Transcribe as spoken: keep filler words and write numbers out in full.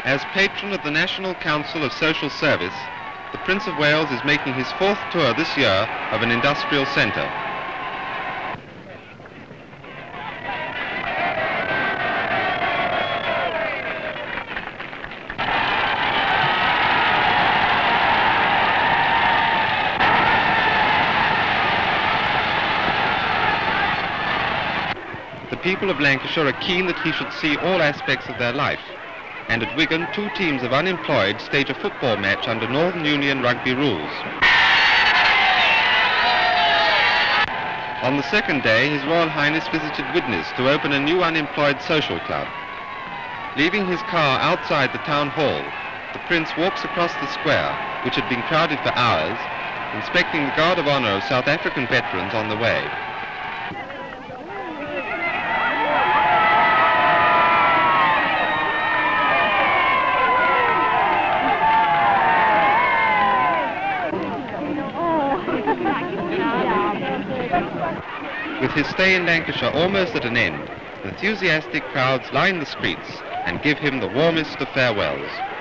As patron of the National Council of Social Service, the Prince of Wales is making his fourth tour this year of an industrial centre. The people of Lancashire are keen that he should see all aspects of their life, and at Wigan, two teams of unemployed stage a football match under Northern Union rugby rules. On the second day, His Royal Highness visited Widnes to open a new unemployed social club. Leaving his car outside the town hall, the Prince walks across the square, which had been crowded for hours, inspecting the Guard of Honour of South African veterans on the way. With his stay in Lancashire almost at an end, enthusiastic crowds line the streets and give him the warmest of farewells.